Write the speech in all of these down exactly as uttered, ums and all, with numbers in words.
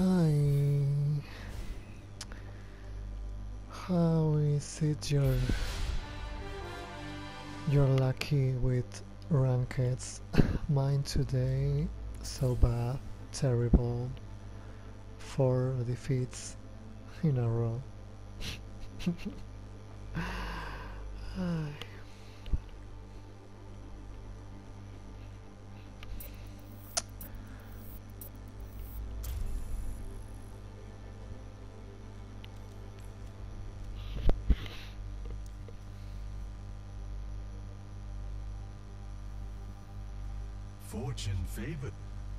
Hi. How is it you're you're lucky with rankeds? Mine today so bad, terrible. Four defeats in a row. Ay. Fortune favored.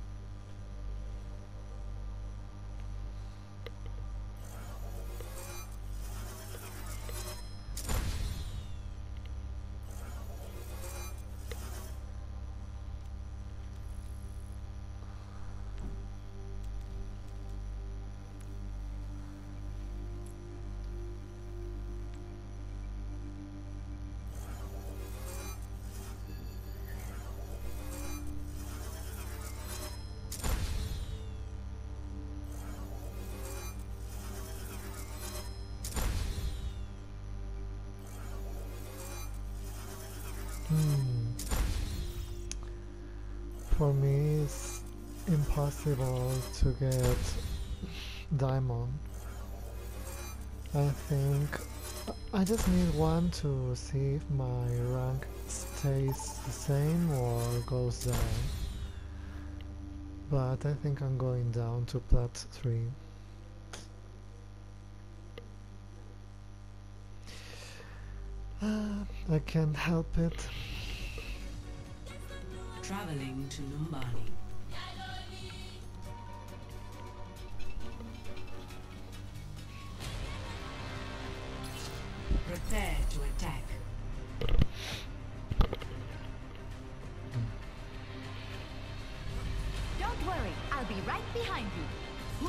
Hmm. For me, it's impossible to get diamond. I think I just need one to see if my rank stays the same or goes down. But I think I'm going down to plat three. Uh, I can't help it. Traveling to Numbani. Prepare to attack. Don't worry, I'll be right behind you.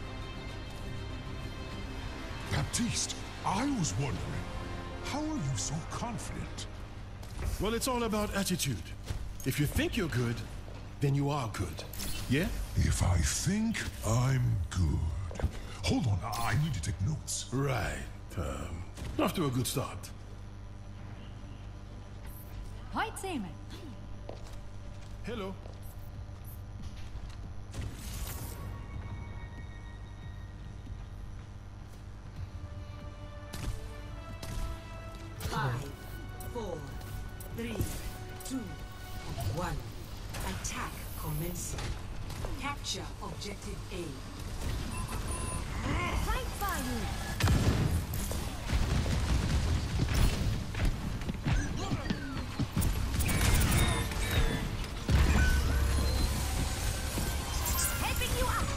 Baptiste, I was wondering, how are you so confident? Well, it's all about attitude. If you think you're good, then you are good. Yeah? If I think I'm good. Hold on, I I need to take notes. Right. Um, off to a good start. Heute sehen Hello. Five, four, three, two, one. Attack commencing. Capture objective A. Right by you. Helping you up.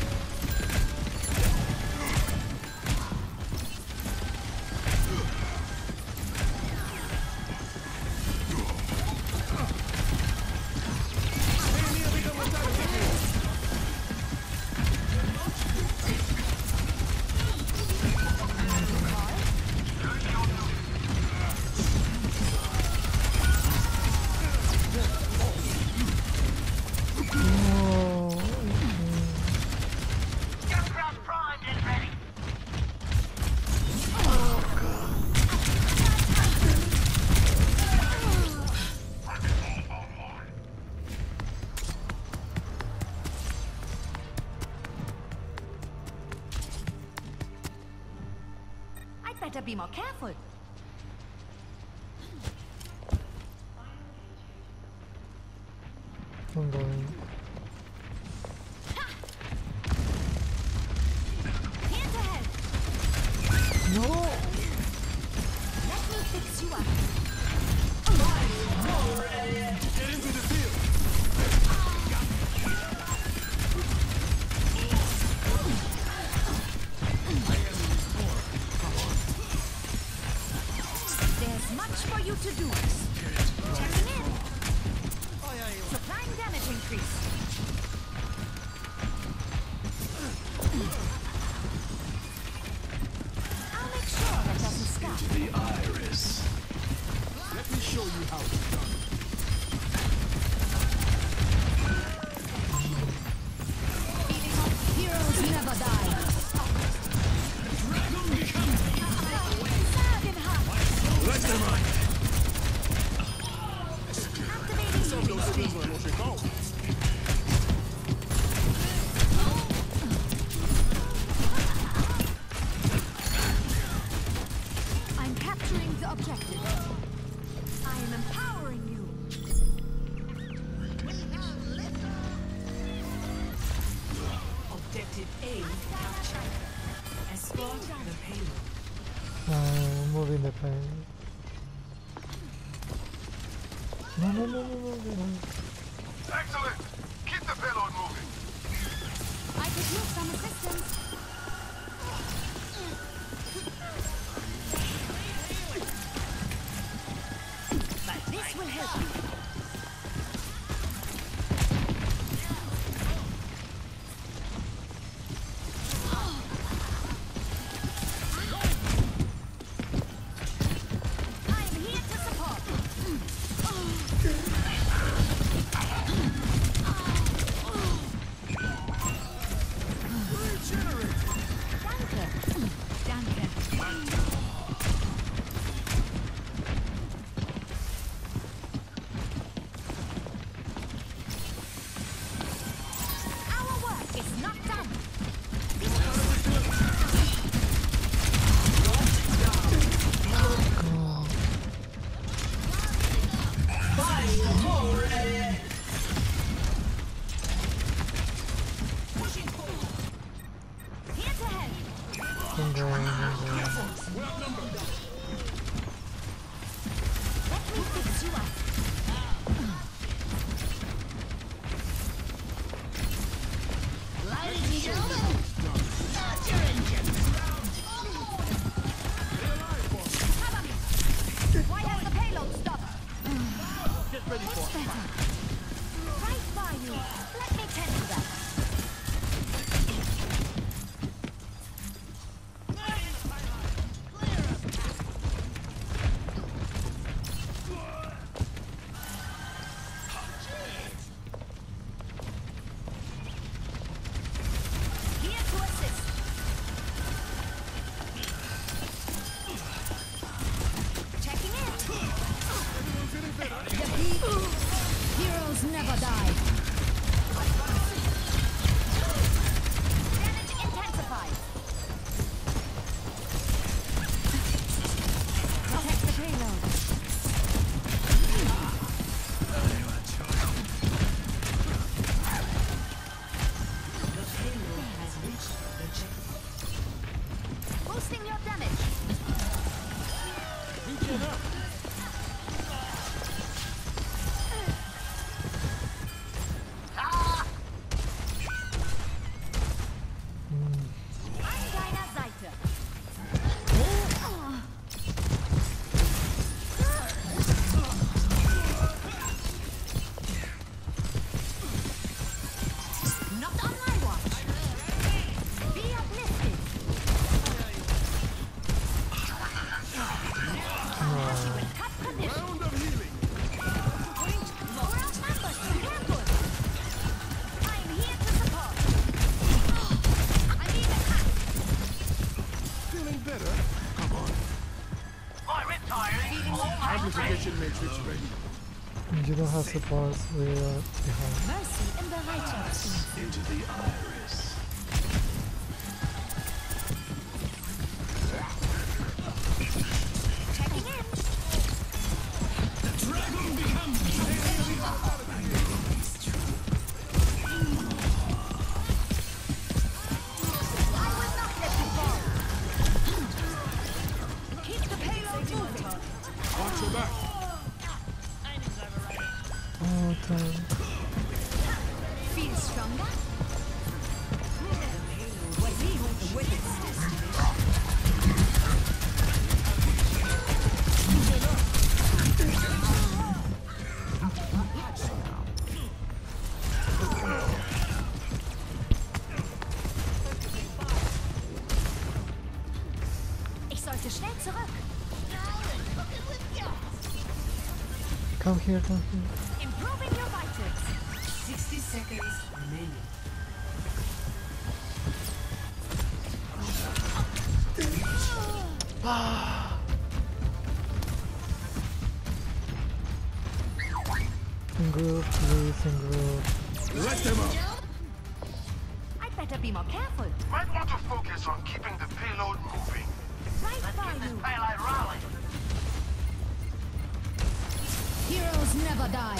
Better be more careful. I'm going. Here to help. No! Let me fix you up. Get into the field. There's much for you to do. Checking in. Supplying damage increase. I'll make sure that doesn't stop. The iris. Let me show you how it's done. Heroes objective. I am empowering you. Objective A captured. Escort the payload. I'm moving the plane. No, no, no, no, no, no. Excellent! Keep the payload moving! I could use some assistance. But this will help you. I am here to support. Danke. Danke. Our work is not done. God. Here to help. I'm going, I'm going. Let me fix you up. Ladies and gentlemen, start your engines. Cover me. Why has the payload stopped? Get ready for it. Right by you. Let me tend to that. Here to assist. Checking in. Defeat. Heroes never die. Damage intensified. Protect the payload. The payload has reached the checkpoint. Boosting your damage. I'm Dinah Zeiter. Not on my watch. Be uplifted. Cut condition. Round of healing. We're outnumbered. Careful. I'm here to support. I need a cut. Feeling better? Come on. My retiring Amplification matrix ready. You don't have supports, we're behind. Mercy in the righteous. Into the iris. Checking in. I will not let you fall. Keep the payload moving. Watch your back. Oh, damn. Feel stronger? Behold the witness. Ich sollte schnell zurück. Come here, come here. Improving your vitals. sixty seconds remaining. In group, please, in group. Let them up. I'd better be more careful. Might want to focus on keeping the payload moving. Right by This you. payload rally. die.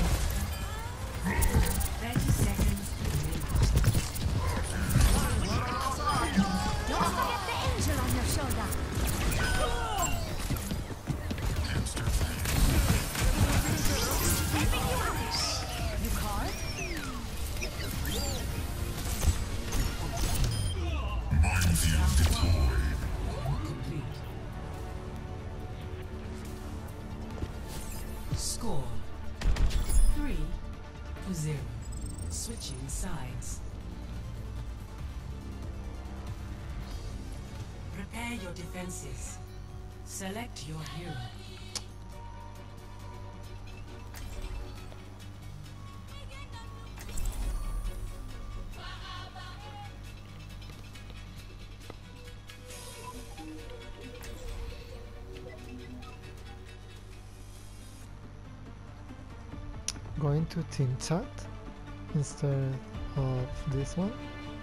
thirty seconds remaining. Don't forget the angel on your shoulder. Helping you out. You called? Complete. Score three to zero. Switching sides. Prepare your defenses. Select your hero. Going to team chat instead of this one.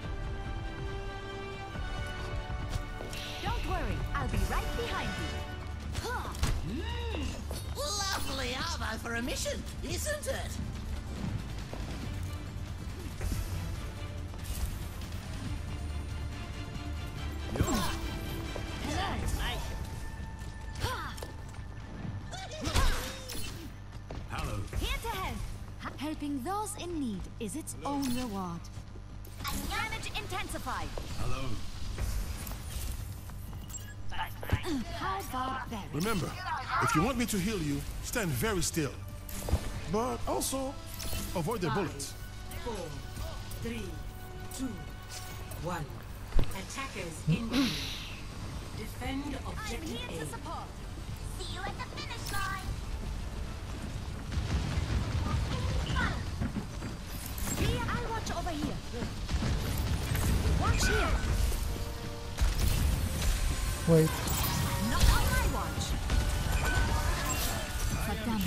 Don't worry, I'll be right behind you. Lovely armor for a mission, isn't it? Here to help. Helping those in need is its own reward. Damage intensified. Hello. How far back? Remember, if you want me to heal you, stand very still. But also, avoid their bullets. Four, three, two, one. Attackers incoming. Defend I'm objective here to A. support. See you at the finish line. Here, I'll watch over here. Watch here. Wait, Not on my watch. Saddam.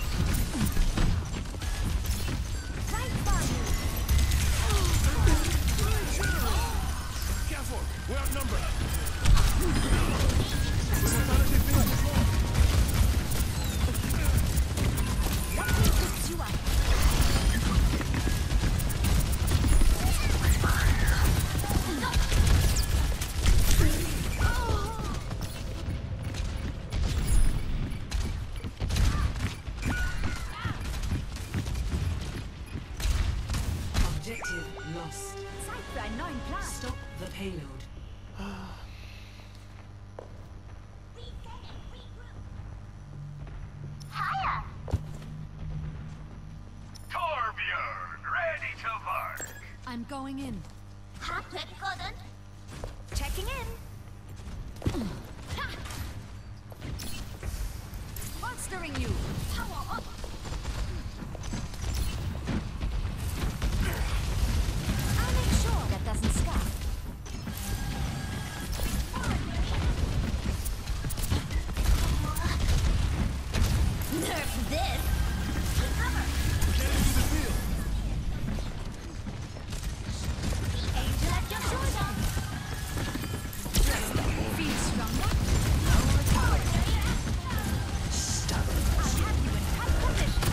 Right by you. Careful, we're outnumbered. Let me fix you up. Objective lost. Zeit für einen neuen Plan. Stop the payload. Torbjörn, ready to work. I'm going in. Happy Checking in. Monstering you. Power up. I'll make sure that doesn't scar. Nerf this. Angel at your shoulder. Feel stronger? I'll have you in tight position.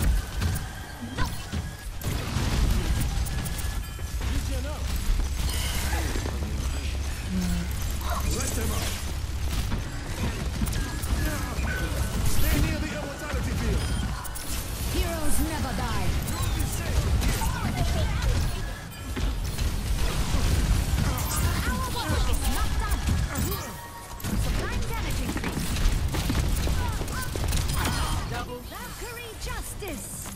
Let them out. Stay near the immortality field. Heroes never die. Our work is not done. Sublime damage increase. Double Valkyrie justice.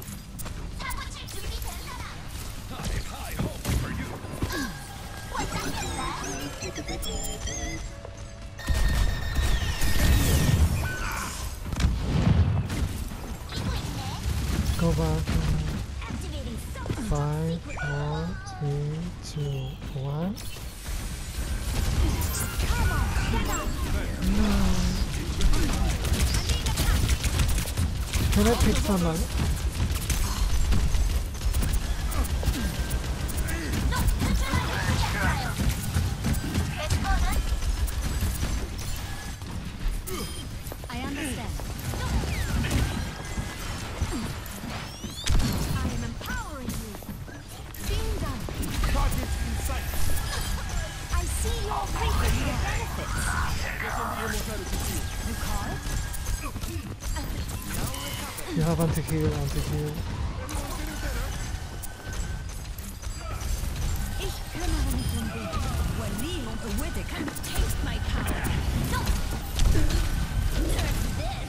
go back. Activating something. Five, four, three, two, one. Come on, get up. Can I pick someone? I understand. all creatures get benefits. Recall? You have anti-heal, anti-heal. Ich kümmere mich um dich. Wali und Uwede can taste my power. No! Nerf this!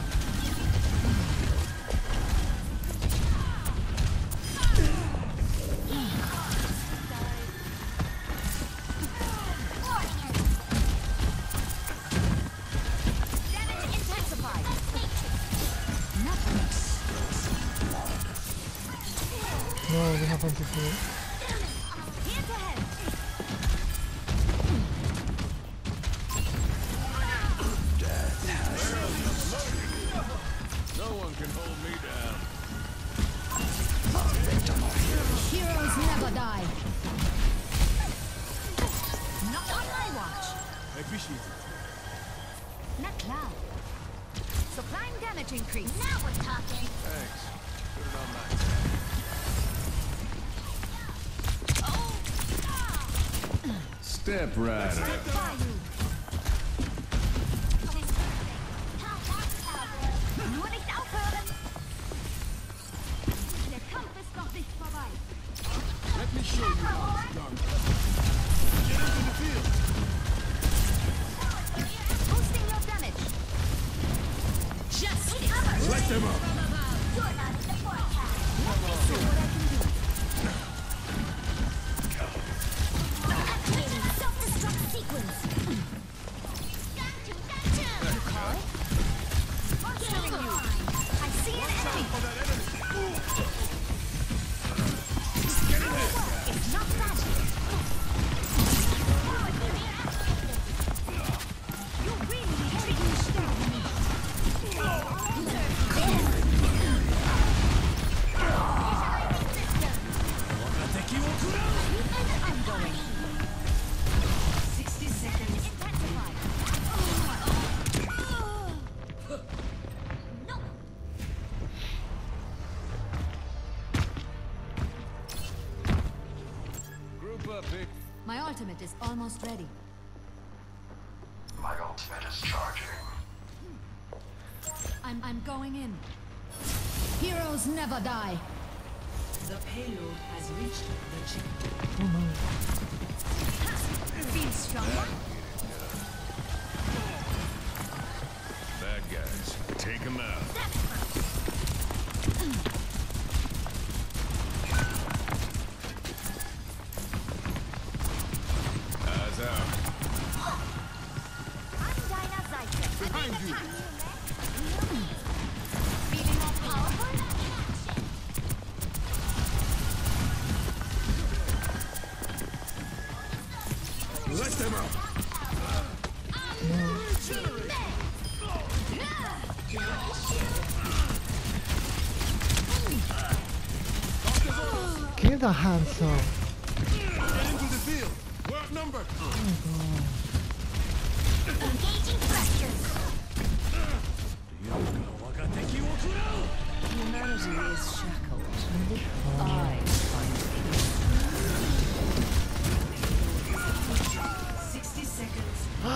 Damage intensified. Nothing. No, we have anti-heal. Here to help. No one can hold me down. Heroes never die. Not on my watch. I appreciate it. Not loud. Supplying damage increase. Now we're talking. Thanks. Put it on my Step right up. By you. Nur nicht aufhören. Der Kampf ist noch nicht vorbei. Let me show you how it's done. Get into the field. Boosting your damage. Justice. Light them up. You're not in the forecast. Let me see what I can do. Activating self-destruct sequence. Gotcha, gotcha. Call it? Monstering you. I see an enemy. It's not magic. You really hate me, Stephanie. I'm going. sixty seconds. Intensified. No. Group up, Vic. My ultimate is almost ready. My ultimate is charging. I'm I'm going in. Heroes never die. The payload has reached the checkpoint. Oh no. Feel stronger? Bad guys. Take them out. Eyes out. I'm Dinah Zyker. Behind you. Feeling more powerful? Let them up. Kill the handsome. Get into the field. We're outnumbered. Engaging thrusters. Humanity is shackled. I find peace. Sixty seconds.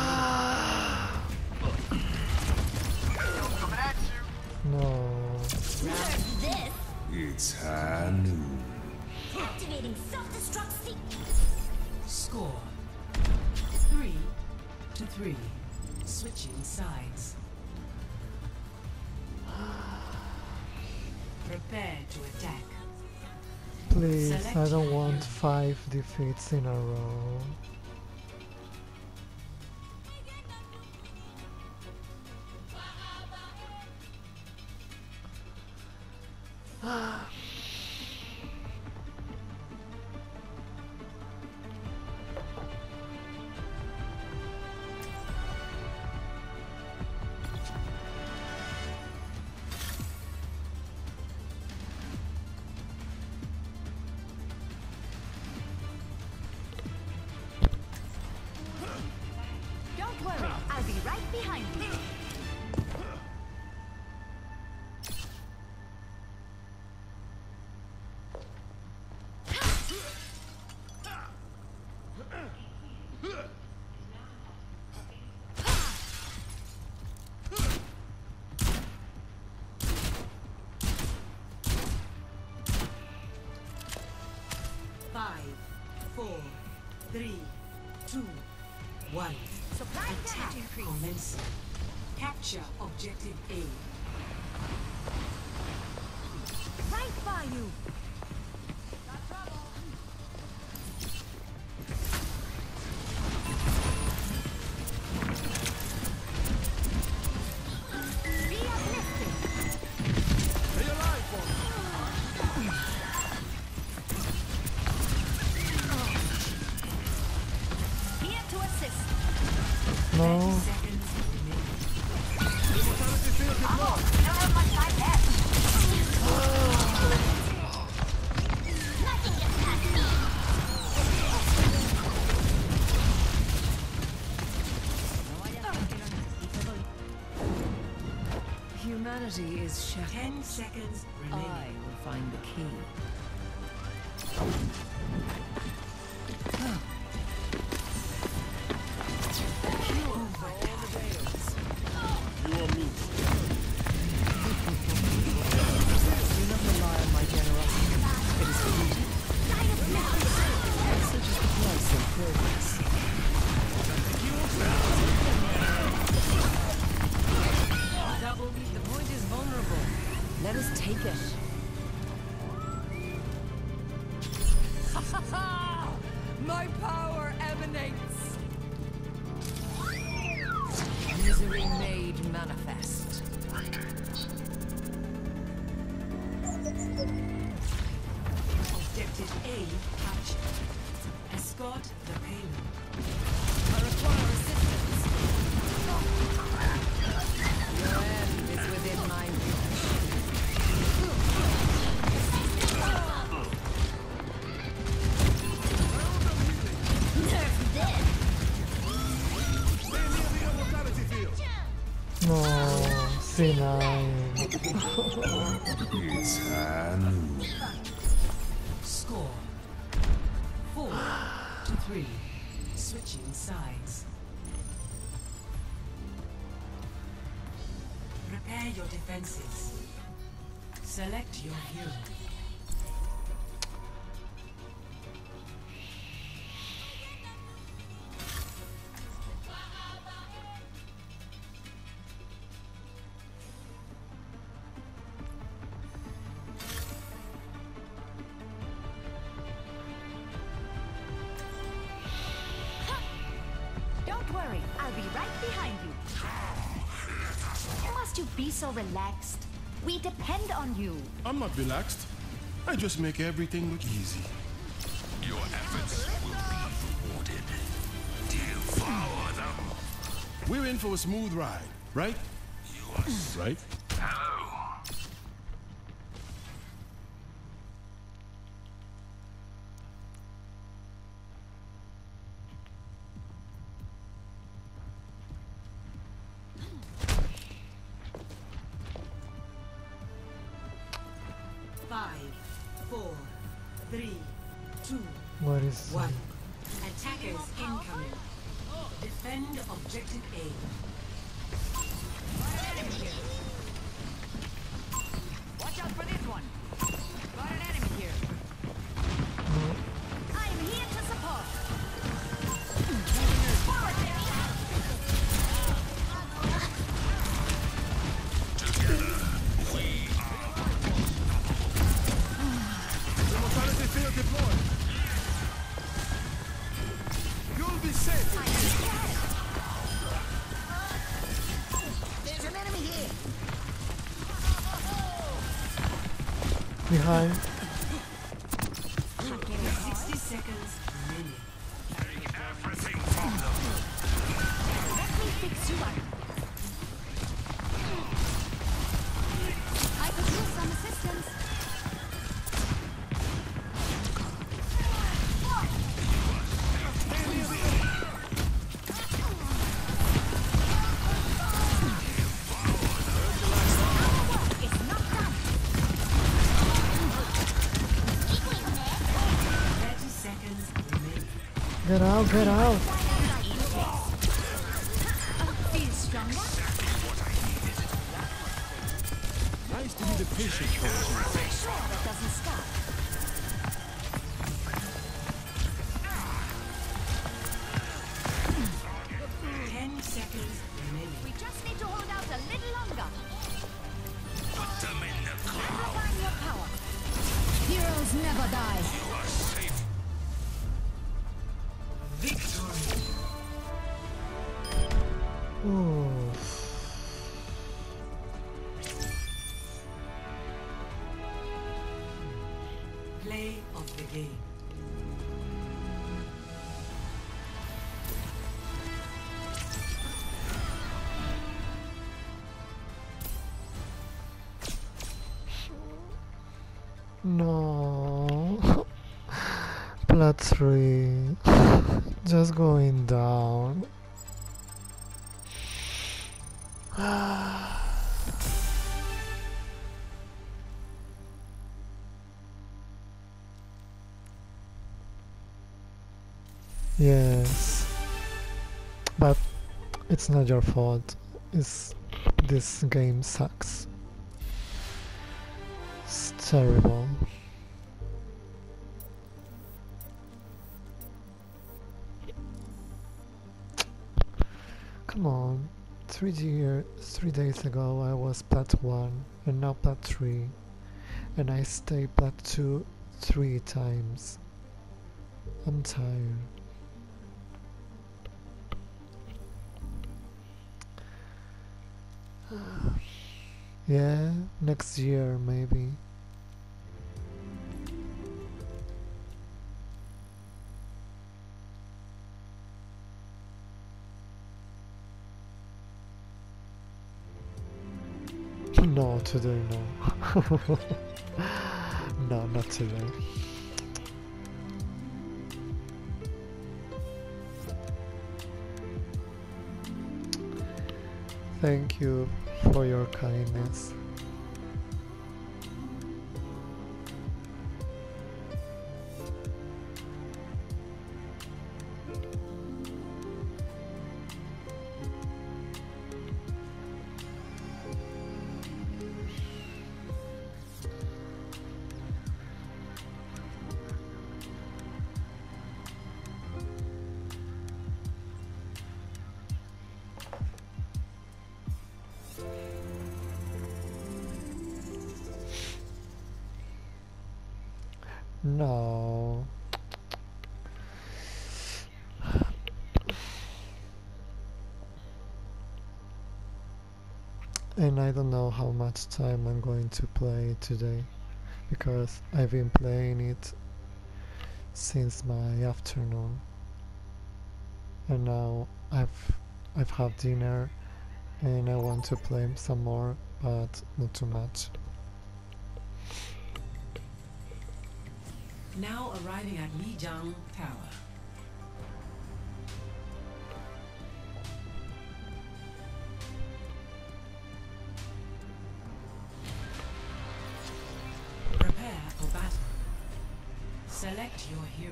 Coming at you. No. Nerf this. It's high noon. Activating self-destruct sequence. Score three to three. Switching sides. Prepare to attack. Please, I don't want five defeats in a row. Don't worry, I'll be right behind you. one. Supply Attack damage increase. commencing. Capture objective A. Right by you. Be uplifted. Stay alive, boy. Here to assist. No. Seconds remaining. Immortality field deployed. Don't have much time left. Nothing gets past me. Humanity is shattered. Ten seconds I remaining. will find the key. You or me? Do not rely on my generosity. It is fleeting. Such is the price of progress. Double The point is vulnerable. Let us take it. My power emanates. Misery made manifest. objective A captured. Escort the payload. I require assistance. Your end is within my reach. Nerf this. Stay near the immortality field. No. C nine. It's Hanu. Score four to three. Switching sides. Prepare your defenses. Select your hero. Don't worry, I'll be right behind you. Must you be so relaxed? We depend on you. I'm not relaxed. I just make everything look easy. Your efforts will be rewarded. Devour them. We're in for a smooth ride, right? You are Right? Hello. Five, four, three, two, What is one. Attackers incoming. Defend objective A. Watch out for this one. Got an enemy here. I'm here to support. Forward there. Immortality field deployed. You'll be safe. There's an enemy here. behind? Sixty seconds remaining. Everything from them. Let me fix you up. I could use some assistance. It's not done. Thirty seconds remaining. Get out, get out. Feel stronger? Nice to be the patient coach. Sure, that doesn't stop. never die. Ooh. Play of the game. No. Plat three. Just going down. Yes. But it's not your fault. It's this game sucks. It's terrible. Come on. Three year, three days ago I was plat one and now plat three, and I stay plat two three times. I'm tired. Yeah, next year maybe. No, today no. No, not today. Thank you for your kindness. No. And I don't know how much time I'm going to play today, because I've been playing it since my afternoon, and now I've I've had dinner and I want to play some more, but not too much. Now arriving at Lijiang Tower. Prepare for battle. Select your hero.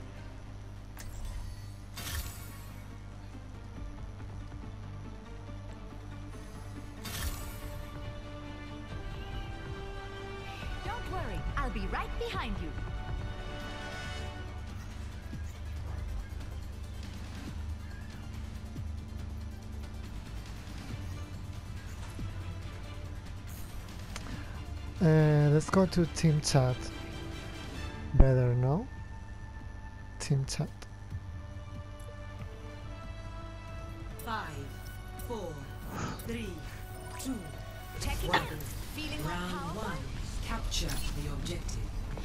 Don't worry, I'll be right behind you. Uh, let's go to team chat. Better, no? Team chat. Five, four, three, two, Checking one. in. Feeling more Round powerful? one. Capture the objective.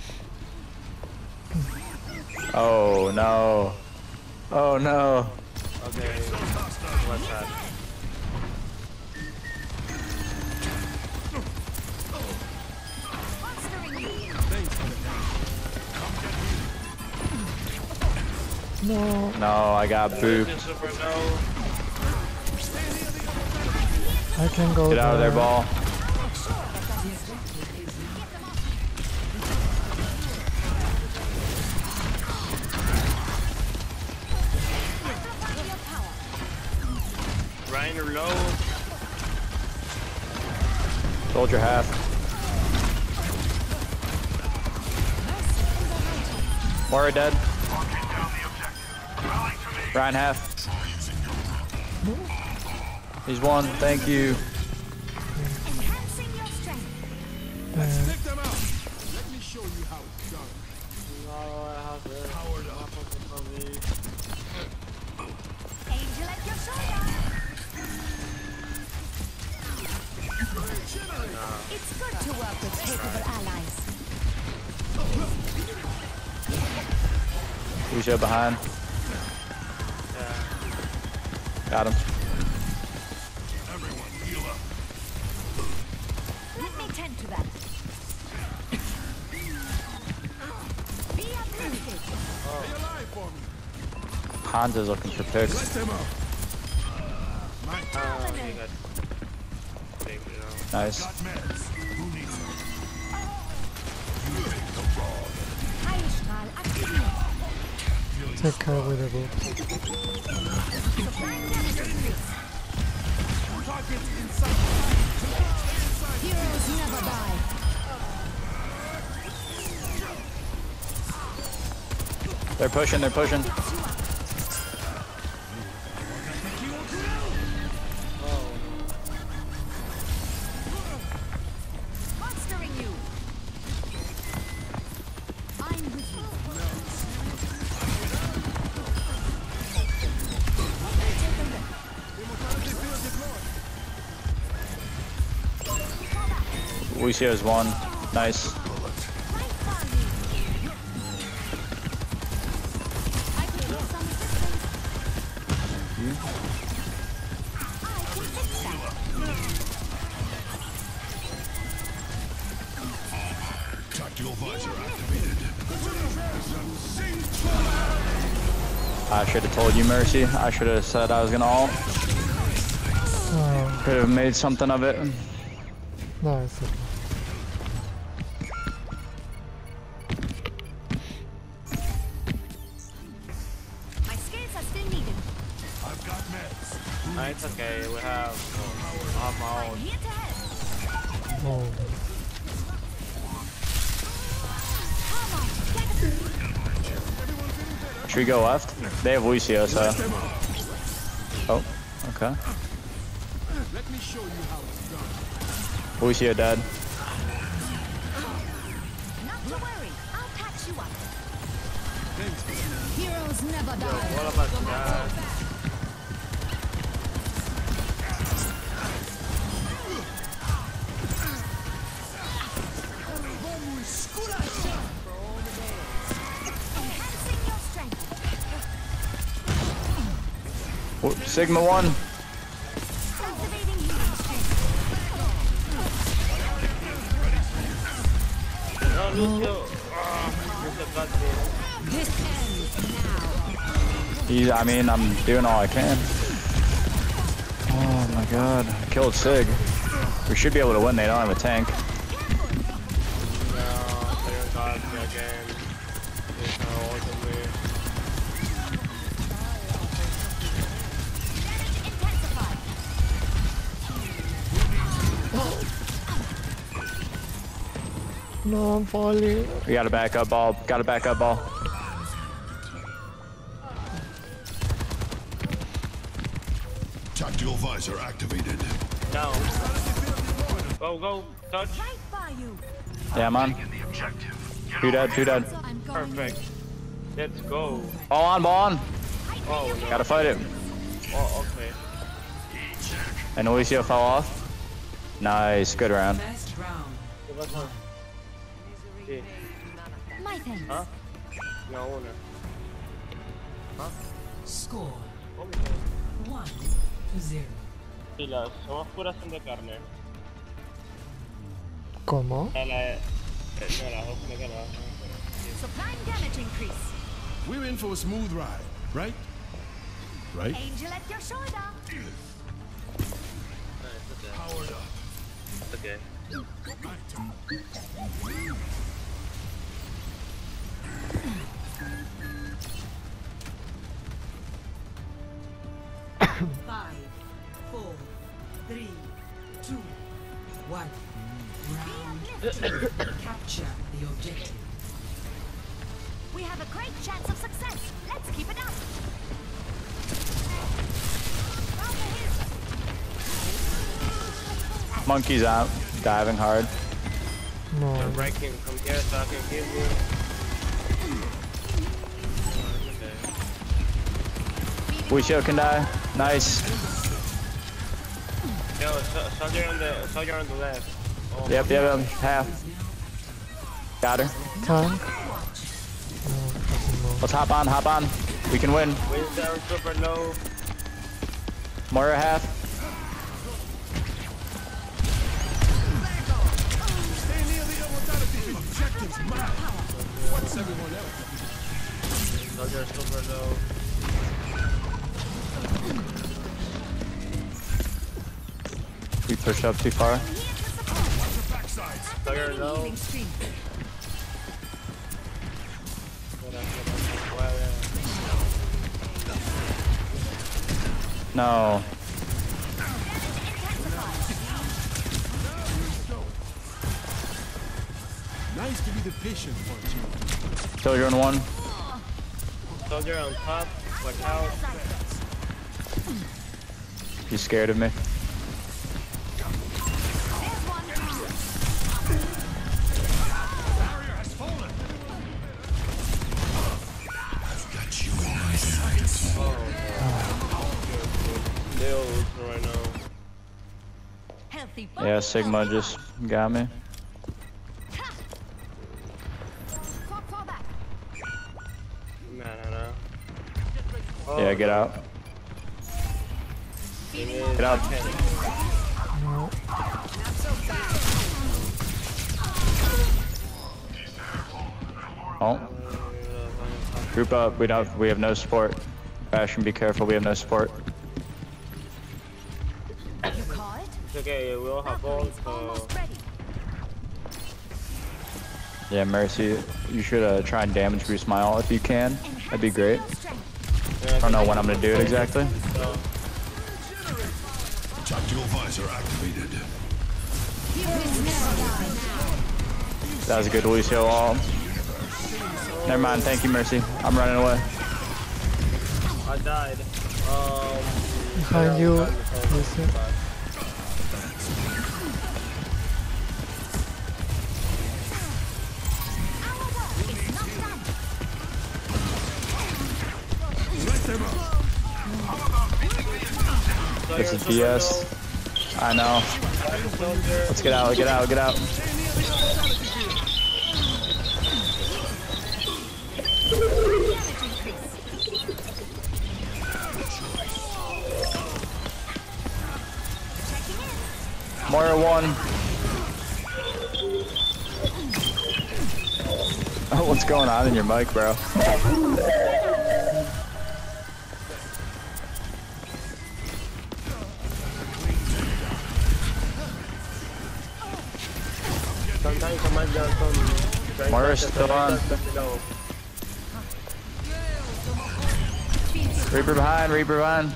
Oh no. Oh no. Okay. What's that? Monstering you. No. No, I got booped. Super no. I can go Get out of there, there. ball. Reiner low. Soldier half. Moira dead. Ryan half. He's one. Thank you. Enhancing your strength. Let's take them out. Let me show you how it's done. Powered up. Angel at your shoulder. It's good to work with capable allies. Lucio behind. Yeah. Got him. Everyone heal up. Let me tend to that. Be uplifted. Stay alive for me. Hanzo's looking for picks. Let them up. Oh, you got big, you know. Nice. Got meds. Who needs them? You take the rod. Heilstrahl aktiviert. Take care with the book. Supplying damage increase. Targets inside. Heroes never die. They're pushing, they're pushing. Monstering you. I'm with you. Lucio's one. Nice. Right value. I can use some assistance. I can fix that. Tactical visor activated. I should have told you, Mercy. I should have said I was gonna ult. Oh, Could have made something of it. nice. My skills are still needed. I've got meds. No, it's okay. We have armor I'm out. here to help. Oh, Come on, get Should we go left? They have Lucio, so. Oh, okay. Let me show you how it's done. Lucio dead. Not to worry. I'll patch you up. Thanks. Heroes never die. What about that? Enhancing your strength. Oh, Sigma one. Activating healing strength. No, Lucio. Ah, Lucio got me. This ends now. He, I mean, I'm doing all I can. Oh my god. I killed Sig. We should be able to win. They don't have a tank. No, they got me again. There's no ult on me. Damage intensified. no, I'm falling. We got a backup ball. Got a backup ball. Tactical visor activated. No. Go, go, touch. Right by you. Yeah, I'm on. Two dead, two dead. I'm going. Perfect. Let's go. Ball on, ball on. Oh, no. Gotta fight it. Oh, okay. And Lucio fell off. Nice, good round. First round. Give us one. Sí. My thanks. Huh? No, una. Huh? Score Oh, one to zero. y las somos puras son de carne. ¿Cómo? A la, eh, no, las dos de carne. Supplying damage increase. We're in for a smooth ride, right? Right? Angel at your shoulder. Powered up. Okay. Five, four, three, two, one. Round two. Capture the objective. We have a great chance of success. Let's keep it up. Round the hill. Monkey's out. Diving hard. No. Break him from here so I can give you. Lucio can die. Nice. Yo, so- soldier on the soldier on the left. Oh, Yep, yep, yep. Half. Got her. Tank. No, fucking no. Let's hop on, hop on. We can win. Wind's down super low. Moira half. Stay near the immortality. Objectives mine. What's everyone else? Soldier super low. We pushed up too far. Soldier low. No. Nice to be the patient for a change. Soldier on one. Soldier on top. Watch out. He's scared of me. They're losing right now. Yeah, Sigma just got me. Nah, nah, nah. Oh, Yeah, get out. Get out. No. Oh. Group up. We don't. We have no support. Bastion, be careful. We have no support. It's okay, we all have balls, so... Yeah, Mercy, you should uh, try and damage boost my ult if you can. That'd be great. I don't know when I'm gonna do it exactly. Tactical visor activated. That was a good Lucio ult. Never mind. Thank you, Mercy. I'm running away. I died. Um... Behind you, Lucio. This is B S. I know. Let's get out, get out, get out. Moira one. Oh, what's going on in your mic, bro? Sometimes Command Johnson... Moira's still on. Reaper behind, Reaper behind.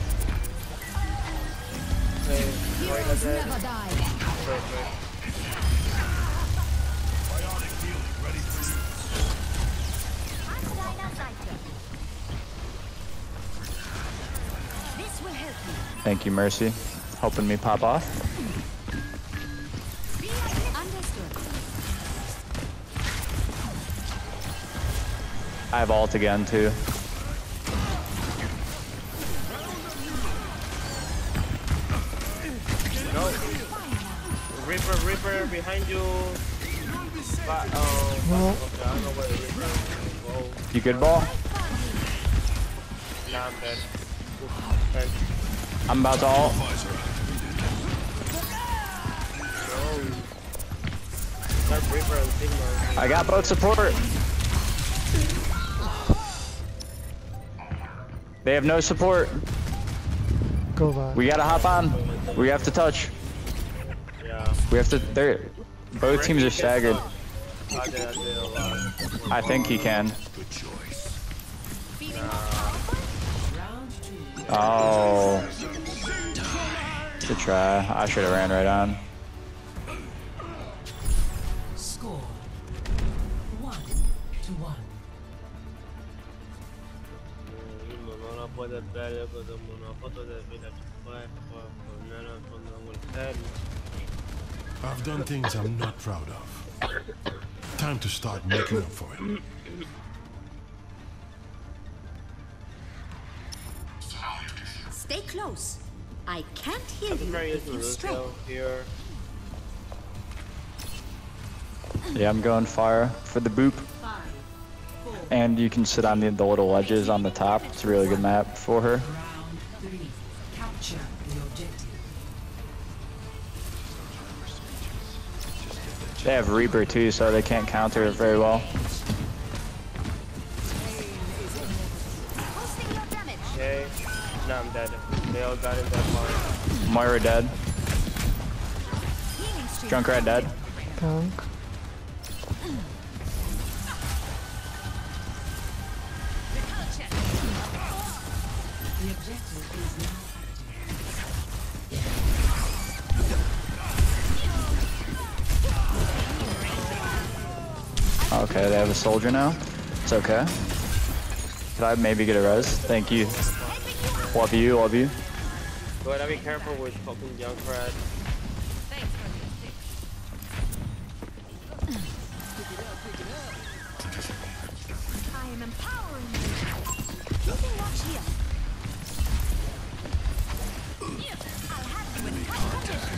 Heroes never die. This will help you. Thank you, Mercy. Helping me pop off. Understood. I have ult again, too. No. Reaper, Reaper, behind you. But, oh, No. okay, I don't know where the Reaper is. Whoa. You good, ball? Nah, I'm dead. Oof, dead. I'm about to ult. No. That's Reaper and Sigma. I got both support. They have no support. Go back. We gotta hop on. We have to touch. Yeah. We have to. They're both teams are staggered. I did, I did a lot. I think he can. Good choice. Oh. Good try. I should have ran right on. Score one to one. I've done things I'm not proud of. Time to start making up for it. close. I can't hear I'm you trying to if use you stray. Lucio here. Yeah, I'm going fire for the boop. And you can sit on the, the little ledges on the top. It's a really good map for her. Round three. Capture the objective. They have Reaper too, so they can't counter it very well. Okay. No, I'm dead. They all got in that point. Moira dead. Junkrat dead. Tank. The objective is now Okay, they have a soldier now. It's okay. Could I maybe get a res? Thank you. Love you, love you. But I be careful with fucking Junkrat. I am empowering you. You can watch here. I'll have you in tight condition.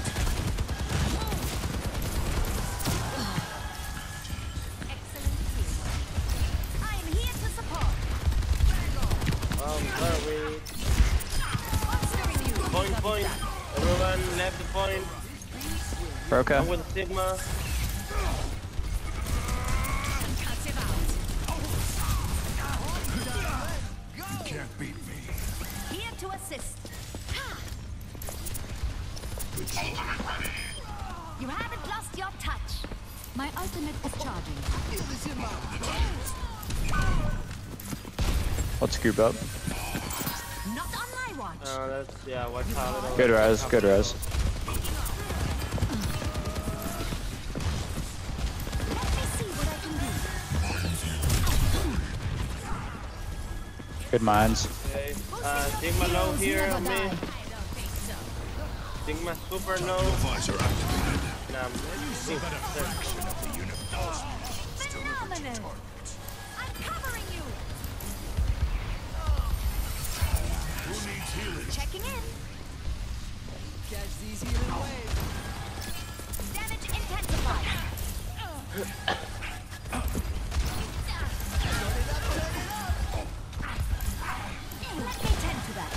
Excellent teamwork. I am here to support. Um, where are we? Monstering you. Point, point. Everyone left the point. Okay. I'm with Sigma. You can't beat me. Here to assist. You haven't lost your touch. My ultimate is charging. Let's group up. Not on my watch. Oh, that's, yeah, watch out. It'll- Good res, good res. Let me see what I can do. Good minds. Okay. Uh, Sigma low here on me. Sigma super low. Visor activated. Nah, Phenomenal. I'm covering you. Who needs healing? Checking in. Catch these healing waves. Damage intensified. Let me tend to that.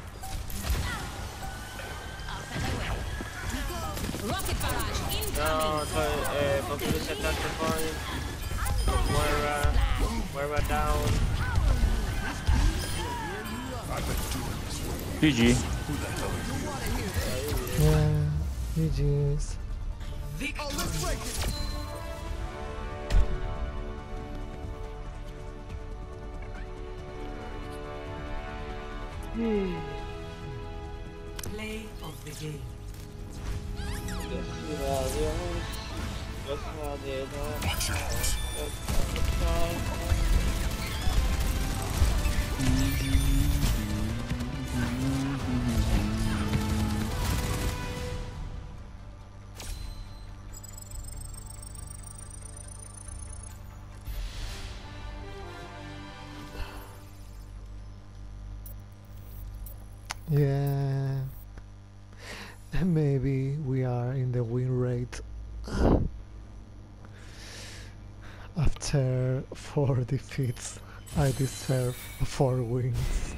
rocket barrage No, so, uh, Populous attack the point. Moira. Moira down. I've been doing this for G G. Yeah, G G's. play of the game. Watch out. Yeah. Maybe we are in the win rate after four defeats. I deserve four wins.